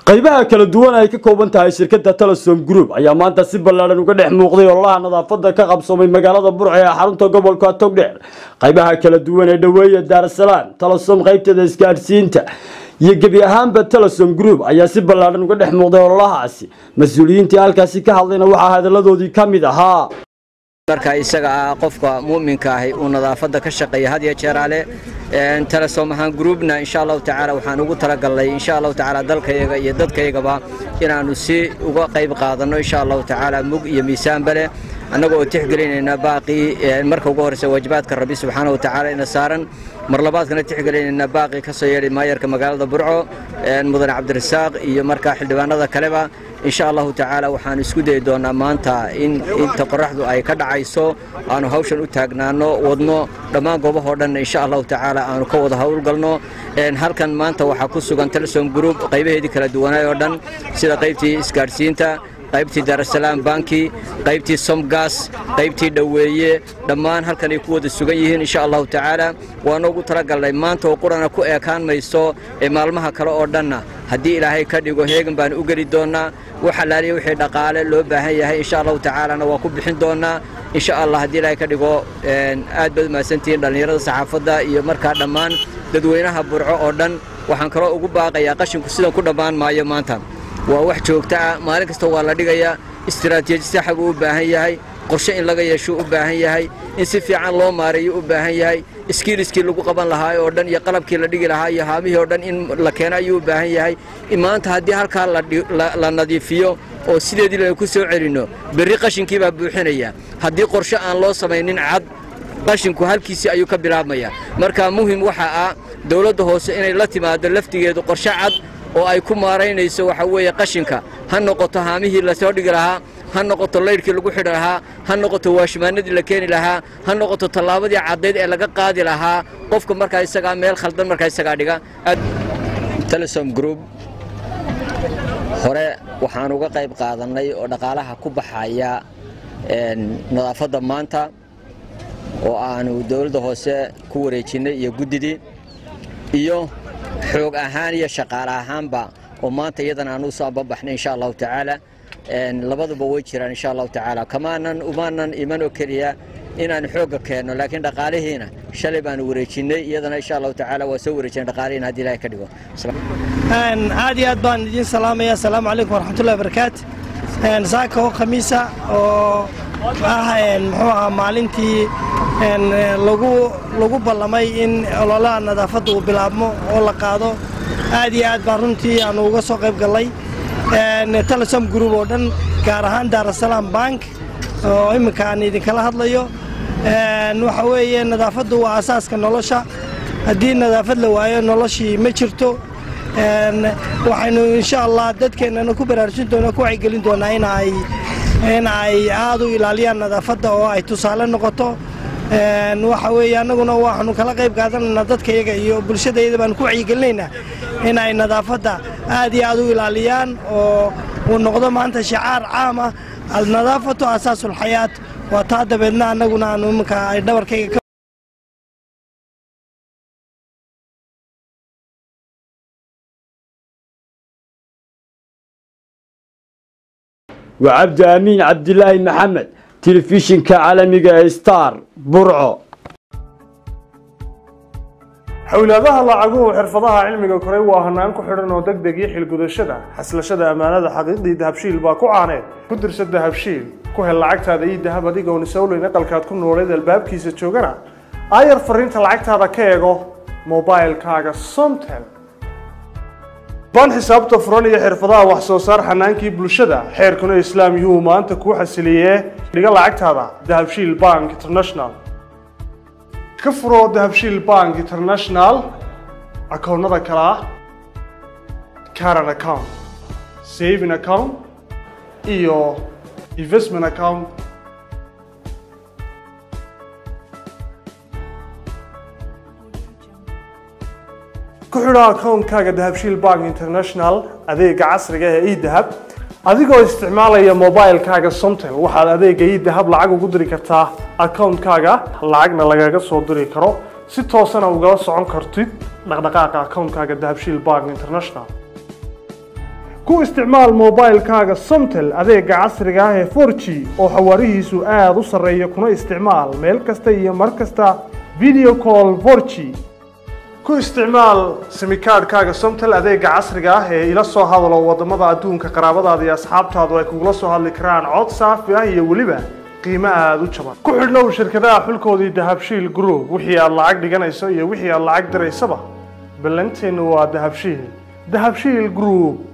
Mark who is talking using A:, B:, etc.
A: qaybaha kala duwan ay ka kooban tahay shirkadda Telesom Group ayaa maanta si ballaaran uga dhex muuqday ololaha nadaafadda ka qabsoomay magaalada Burco ee xarunta gobolka Togdheer. Qaybaha kala duwan ee dhaweeya Dar es Salaam, Telesom qaybteeda isgaarsiinta iyo gabi ahaanba Telesom Group ayaa si ballaaran uga dhex muuqday ololahaasi. Mas'uuliyiinta halkaasi ka hadlayna waxa hadaladoodii kamid ahaa
B: marka isaga qofka muuminka ah uu nadaafada ka shaqeeyo had iyo jeer ale Telesom Groupna insha Allah ta'ala waxaan ugu talagalay insha Allah ta'ala dalkayaga iyo dadkaygaba inaanu si uga qayb qaadano insha Allah ta'ala mug iyo miisaan bale anagoo tixgelinayna baaqi marka ugu horeysa waajibaadka Rabbi subhanahu wa ta'ala ina saaran mar labaadkana tixgelinayna baaqi ka soo yeeray maayarka magaalada Burco Mudane Cabdirasaaq iyo marka xildhibaanada kaleba إن شاء الله تعالى وحان اسكودي دونا مانتا إن تقرحدو أي كدعيسو أنو هاوشن أتاقنانو ودنو لما قوبه هردن إن شاء الله تعالى أنو كوض هاول قلنو إن هالكان مانتا وحاكوسو كان تلسوم جروب قيبه هيدي كلا دوانا يوردن سيدا قيبتي اسكارسينتا قيبتي دار السلام بانكي قيبتي سومغاس قيبتي دووية دمان هالكان يكود السوغيهين إن شاء الله تعالى وانوغو ترقل لي مانتا وقرانا كو ايكان ميسو مالمها كلا أردنا هدي إلهي كديغو هيغن بان أغري دونا وحلالي وحي دقالة لو باهيها إن شاء الله تعالى نواكب بحين دونا إن شاء الله هدي إلهي كديغو آد بد ما سنتين دلنيرة صحافة iyo markaa dhammaan dadweynaha Burco oo dhan waxaan kala ugu baaqayaa qashinku sida ku dhamaan maayo maanta waa wax joogta ah maalin kasta waa la dhigayaa istiraatiiji sax ah u baahan yahay qorshe in laga yeesho u baahan yahay in si fiican loo maareeyo u baahan yahay iskiiliskii lagu qaban lahaa oo dhan iyo qalabkii la dhigi lahaa iyo haamihii oo dhan in la keenayo u baahan yahay maanta hadii halka la nadiifiyo oo sideedii la ku soo celino bari qashinkii baa buuxinaya hadii qorshe aan loo sameeynin cad qashinku halkiisi ayuu ka bilaabmaya marka muhiim waxa ah dawladda hoose inay la timaado laftigeedu qorshe cad oo ay ku maareynayso waxa weeye qashinka ha noqoto haamihii la soo dhigi lahaa ha noqoto leyrkii lagu xidhi lahaa ha noqoto waashmaanadii la keeni lahaa ha noqoto tallaabadii caddeed ee laga qaadi lahaa qofka markaa isaga meel khaldan markaa isaga dhiga Telesom Group hore waxaan uga qayb qaadanay oo dhaqaalaha ku baxaya nadaafadda maanta oo aanu dawladda hoose ku wareejinay iyo gudidii iyo xoog ahaan iyo shaqaale ahaanba oo maanta iyadana aanu soo babaxnay insha Allah ta'ala labaduba way jiraan insha Allah ta'ala kamaanan umaanan iman oo kaliya inaan xoog keeno laakiin dhaqaalihiina shalay baan wareejinay iyadana insha Allah ta'ala waa soo wareejin dhaqaalihiina hadii Ilaahay ka dhigo
C: aad iyo aad baan idin salaamaya assalaamu alaykum wa rahmatullahi wa barakaatuh saako khamiisa oo muxuu ahaa maalintii lagu ballamay in ololaha nadaafadda uu bilaabmo oo la qaado aad iyo aad baan runtii aanu uga soo qayb galay Telesom Group oo dhan gaar ahaan Dar es Salaam Bank oo imika aan idinkala hadlayo waxa weeye nadaafaddu waa asaaska nolosha haddii nadaafad la waayo noloshii ma jirto waxaynu insha Allah dadkeenana ku baraarujin doonaa ku wacyigelin doonaa in ay aad u ilaaliyaan nadaafadda oo ay tusaale noqoto waxa weeye anaguna waxaanu kala qayb qaadanaynaa dadkayaga iyo bulshadayda baan ku wacyigelinaynaa in ay nadaafadda aad iyo aad u ilaaliyaan oo uu noqdo maanta shicaar caam ah al-nadaafatu asaasul hayaat wa taadabeedna anaguna aanu imika ay dhabarkayga
A: وعبد أمين عبد الله محمد تلفزيون كعالمي ستار برعو
D: حولها لعقوه حرفضها علمي كوري وهنان كحرن ودقدق يحيل قدشدا حسلشدا أمانة حقيقي دهبشيل باكو عانيد كدر سد دهبشيل كوه اللعقت هذا يدهب ديقو نسولو نقل كاتكون وليد الباب كيسة شوغنا آير فرينت اللعقت هذا كيغو موبايل كاغا سومتل بان حسابته فروني حرفضها وحسوسار حنانكي بلشدا حير كنا إسلام يوم أنت كو حسليه لقال لعقت هذا دهبشيل بانك انترناشنال كفرو دهبشيل بانك انترناشنال أكون هذا كلا كارن أكاونت سيفين أكاونت إيو investment أكاونت كحرا أكاونت كاغا دهبشيل بانك انترناشنال أذيك عصر جاه إيه دهب adigoo isticmaalaya mobilekaaga Somtel waxaad adeega dahab lacag ugu diri kartaa account-kaaga lacagna lagaga soo diri karo si toos ah uga socon kartid dhaqdhaqaaqa account-kaaga Dahabshiil Bank International ku isticmaal moobaylkaaga somtel adeega casriga ah ee 4G oo xawaarihiisu aad u sarreeya kuna isticmaal meel kasta iyo mar kasta video call 4G ku isticmaal simikaadhkaaga somtel adeega casriga ah ee ila soo hadalo wadamada adduunka qaraabadaada iyo asxaabtaadu ay kugula soo hadli karaan cod saafi ah iyo weliba qiimo aad u jaban ku xidhnow shirkadaha xulkoodii dahabshiil group wixii aad lacag dhiganayso iyo wixii aad lacag diraysaba ballanteenu waa dahabshiil group